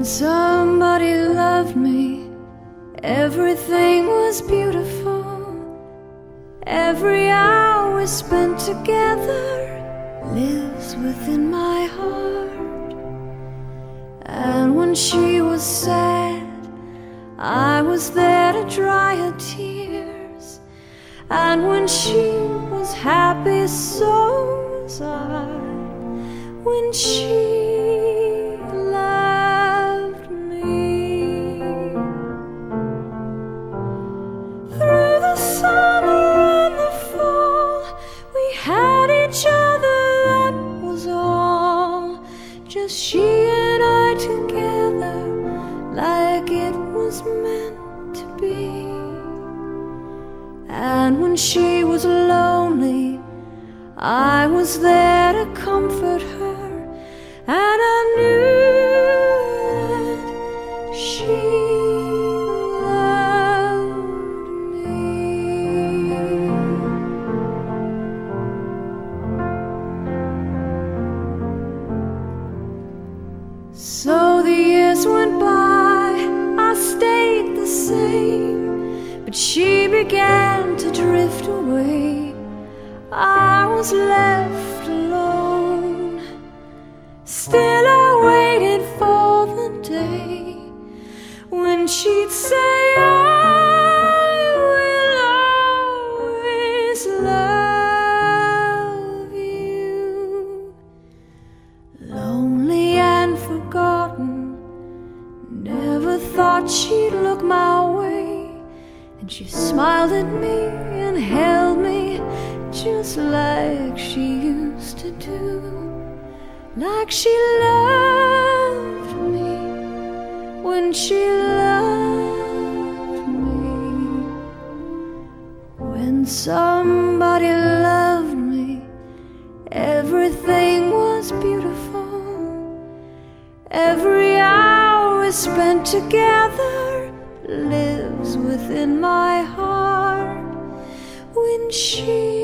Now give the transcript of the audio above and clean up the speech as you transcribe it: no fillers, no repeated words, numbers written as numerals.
When somebody loved me, everything was beautiful. Every hour spent together lives within my heart. And when she was sad, I was there to dry her tears. And when she was happy, so was I. When she loved me, through the summer and the fall, we had each other, that was all. Just she and I together, like it was meant to be. And when she was lonely, I was there to comfort her, and I knew that she loved me. So the years went by, I stayed the same, but she began to drift away. I was left alone. Still I waited for the day when she'd say, I will always love you. Lonely and forgotten, never thought she'd look my way. And she smiled at me and held me just like she used to do, like she loved me when she loved me. When somebody loved me, everything was beautiful. Every hour spent together lives within my heart. When she